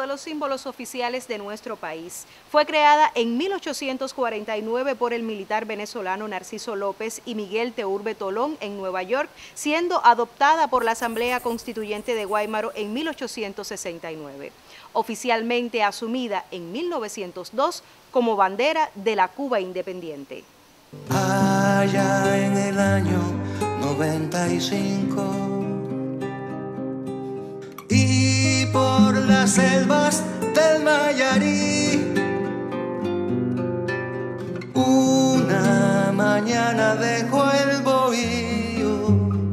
de los símbolos oficiales de nuestro país. Fue creada en 1849 por el militar venezolano Narciso López y Miguel Teurbe Tolón en Nueva York, siendo adoptada por la Asamblea Constituyente de Guaymaro en 1869. Oficialmente asumida en 1902 como bandera de la Cuba independiente. Allá en el año 95 y por las selvas del Mayarí, una mañana dejó el bohío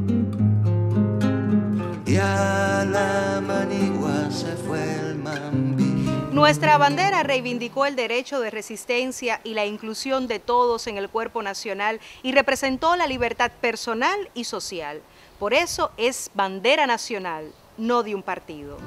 y a la Manigua se fue el Mambí. Nuestra bandera reivindicó el derecho de resistencia y la inclusión de todos en el cuerpo nacional y representó la libertad personal y social. Por eso es bandera nacional, no de un partido.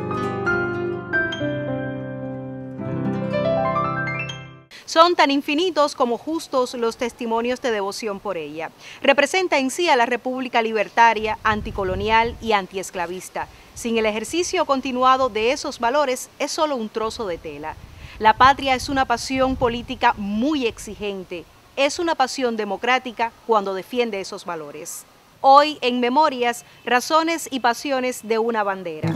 Son tan infinitos como justos los testimonios de devoción por ella. Representa en sí a la República libertaria, anticolonial y antiesclavista. Sin el ejercicio continuado de esos valores es solo un trozo de tela. La patria es una pasión política muy exigente. Es una pasión democrática cuando defiende esos valores. Hoy, en Memorias, razones y pasiones de una bandera.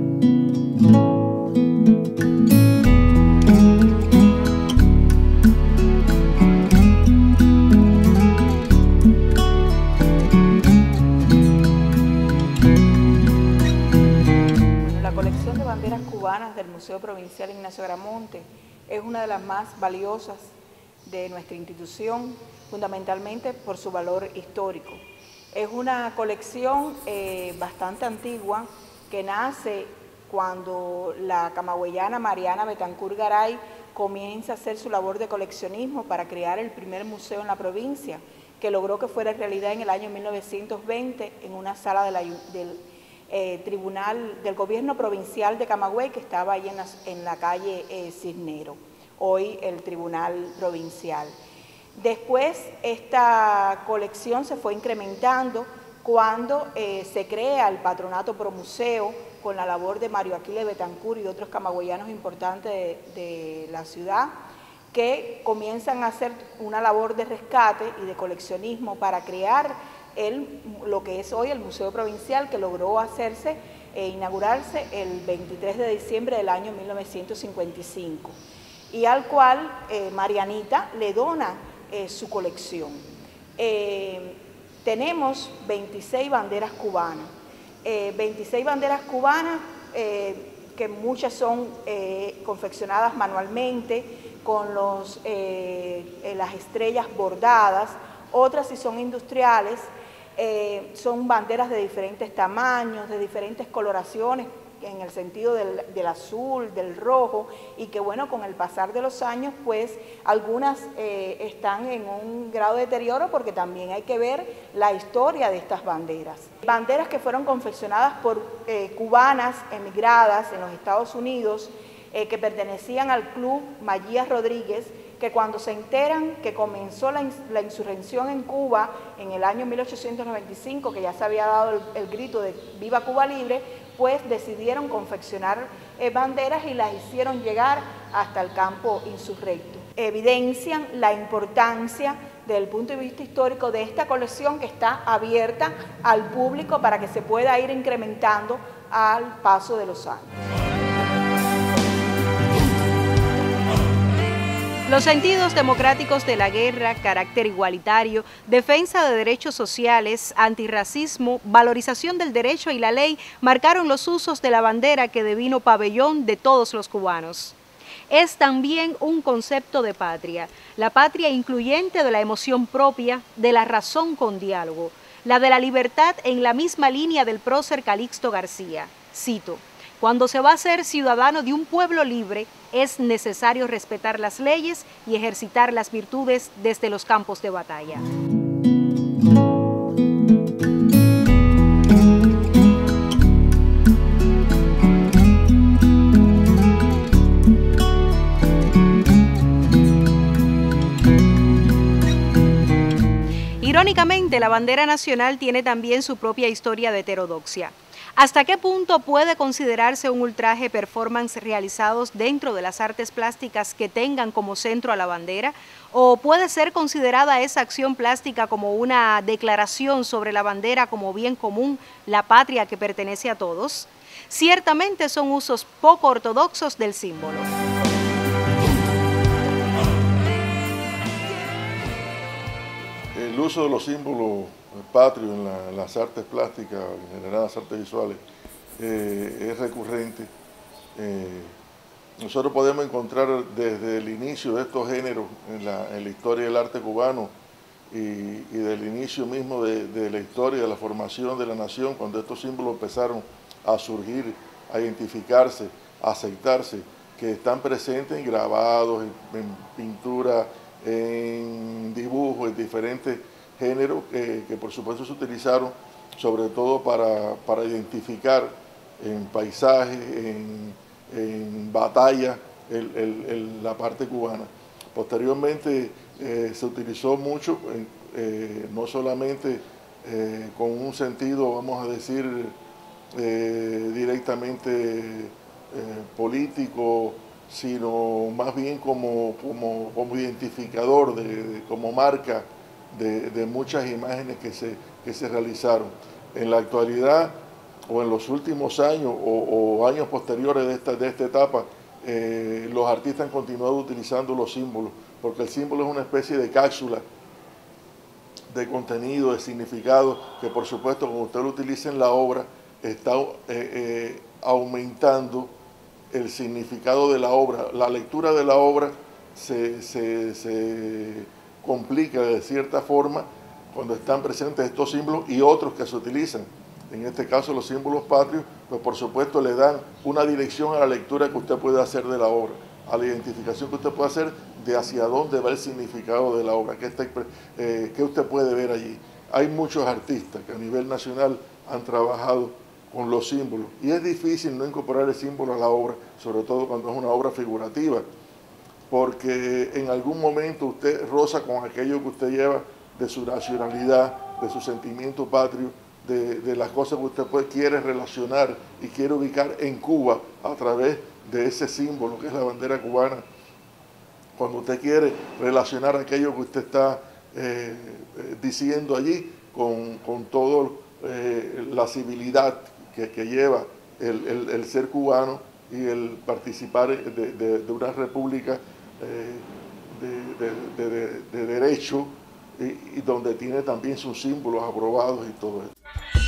Banderas cubanas del Museo Provincial Ignacio Gramonte es una de las más valiosas de nuestra institución, fundamentalmente por su valor histórico. Es una colección bastante antigua que nace cuando la camagüeyana Mariana Betancur Garay comienza a hacer su labor de coleccionismo para crear el primer museo en la provincia, que logró que fuera realidad en el año 1920 en una sala del Tribunal del Gobierno Provincial de Camagüey, que estaba ahí en la calle Cisnero, hoy el Tribunal Provincial. Después esta colección se fue incrementando cuando se crea el Patronato Promuseo con la labor de Mario Aquiles Betancur y otros camagüeyanos importantes de la ciudad, que comienzan a hacer una labor de rescate y de coleccionismo para crear lo que es hoy el Museo Provincial, que logró hacerse inaugurarse el 23 de diciembre del año 1955 y al cual Marianita le dona su colección. Tenemos 26 banderas cubanas, 26 banderas cubanas que muchas son confeccionadas manualmente con las estrellas bordadas, otras sí son industriales. Son banderas de diferentes tamaños, de diferentes coloraciones, en el sentido del azul, del rojo, y que bueno, con el pasar de los años, pues algunas están en un grado de deterioro porque también hay que ver la historia de estas banderas. Banderas que fueron confeccionadas por cubanas emigradas en los Estados Unidos, que pertenecían al Club Matías Rodríguez, que cuando se enteran que comenzó la insurrección en Cuba en el año 1895, que ya se había dado el grito de ¡Viva Cuba Libre!, pues decidieron confeccionar banderas y las hicieron llegar hasta el campo insurrecto. Evidencian la importancia desde el punto de vista histórico de esta colección, que está abierta al público para que se pueda ir incrementando al paso de los años. Los sentidos democráticos de la guerra, carácter igualitario, defensa de derechos sociales, antirracismo, valorización del derecho y la ley marcaron los usos de la bandera, que devino pabellón de todos los cubanos. Es también un concepto de patria, la patria incluyente de la emoción propia, de la razón con diálogo, la de la libertad en la misma línea del prócer Calixto García. Cito: cuando se va a ser ciudadano de un pueblo libre, es necesario respetar las leyes y ejercitar las virtudes desde los campos de batalla. Irónicamente, la bandera nacional tiene también su propia historia de heterodoxia. ¿Hasta qué punto puede considerarse un ultraje performance realizados dentro de las artes plásticas que tengan como centro a la bandera? ¿O puede ser considerada esa acción plástica como una declaración sobre la bandera como bien común, la patria que pertenece a todos? Ciertamente son usos poco ortodoxos del símbolo. El uso de los símbolos patrios en las artes plásticas, en general las artes visuales, es recurrente. Nosotros podemos encontrar desde el inicio de estos géneros en la historia del arte cubano y del inicio mismo de la historia, de la formación de la nación, cuando estos símbolos empezaron a surgir, a identificarse, a aceptarse, que están presentes en grabados, en pintura, en dibujos, en diferentes géneros que por supuesto se utilizaron sobre todo para identificar en paisajes, en batalla, la parte cubana. Posteriormente se utilizó mucho, no solamente con un sentido, vamos a decir, directamente político, sino más bien como identificador, como marca de muchas imágenes que se realizaron. En la actualidad, o en los últimos años, o años posteriores de esta etapa, los artistas han continuado utilizando los símbolos, porque el símbolo es una especie de cápsula de contenido, de significado, que por supuesto cuando usted lo utiliza en la obra, está aumentando el significado de la obra. La lectura de la obra se complica de cierta forma cuando están presentes estos símbolos y otros que se utilizan. En este caso los símbolos patrios, pues por supuesto le dan una dirección a la lectura que usted puede hacer de la obra, a la identificación que usted puede hacer de hacia dónde va el significado de la obra, qué usted puede ver allí. Hay muchos artistas que a nivel nacional han trabajado con los símbolos y es difícil no incorporar el símbolo a la obra, sobre todo cuando es una obra figurativa, porque en algún momento usted roza con aquello que usted lleva de su nacionalidad, de su sentimiento patrio, de las cosas que usted quiere relacionar y quiere ubicar en Cuba a través de ese símbolo que es la bandera cubana. Cuando usted quiere relacionar aquello que usted está diciendo allí con toda la civilidad que lleva el ser cubano y el participar de una república de derecho y donde tiene también sus símbolos aprobados y todo eso.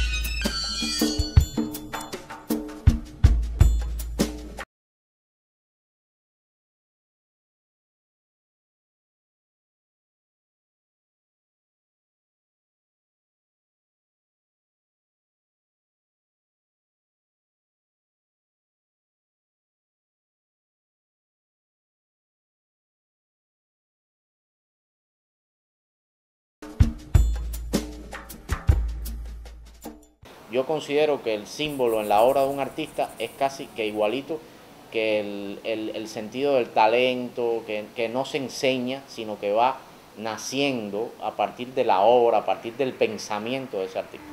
Yo considero que el símbolo en la obra de un artista es casi que igualito que el sentido del talento, que no se enseña, sino que va naciendo a partir de la obra, a partir del pensamiento de ese artista.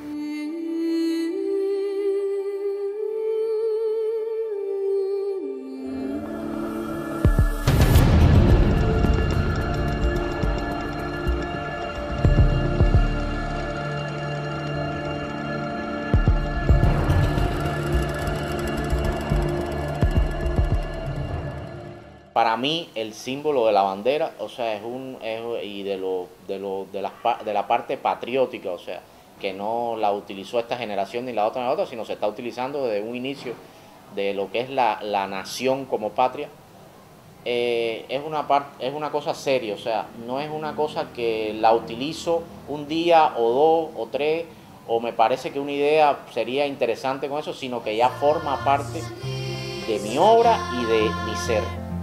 Para mí el símbolo de la bandera, o sea, y de la parte patriótica, o sea, que no la utilizó esta generación ni la otra, sino se está utilizando desde un inicio de lo que es la nación como patria, es una cosa seria, o sea, no es una cosa que la utilizo un día o dos o tres, o me parece que una idea sería interesante con eso, sino que ya forma parte de mi obra y de mi ser.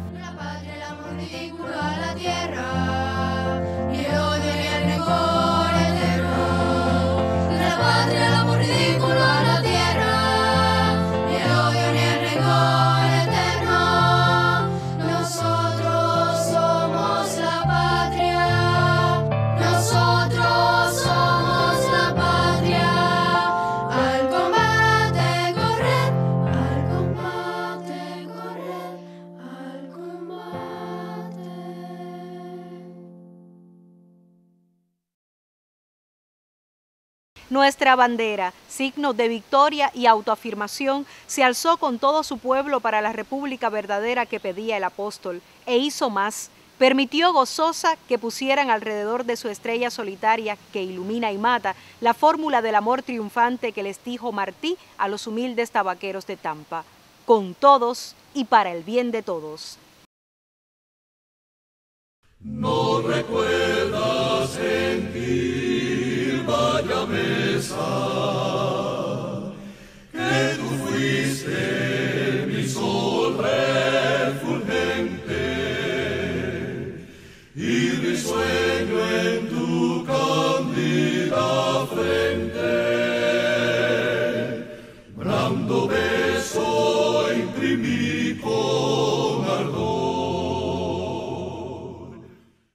A la tierra y el odio y el rencor eterno. La patria, el amor ridículo a la tierra y el odio y el rencor eterno. Nosotros somos la patria, nosotros somos la patria. Al combate Nuestra bandera, signo de victoria y autoafirmación, se alzó con todo su pueblo para la república verdadera que pedía el apóstol, e hizo más. Permitió gozosa que pusieran alrededor de su estrella solitaria que ilumina y mata la fórmula del amor triunfante que les dijo Martí a los humildes tabaqueros de Tampa: con todos y para el bien de todos. No recuerdas sentir, vaya mesa, que tú fuiste mi sol refulgente y mi sueño.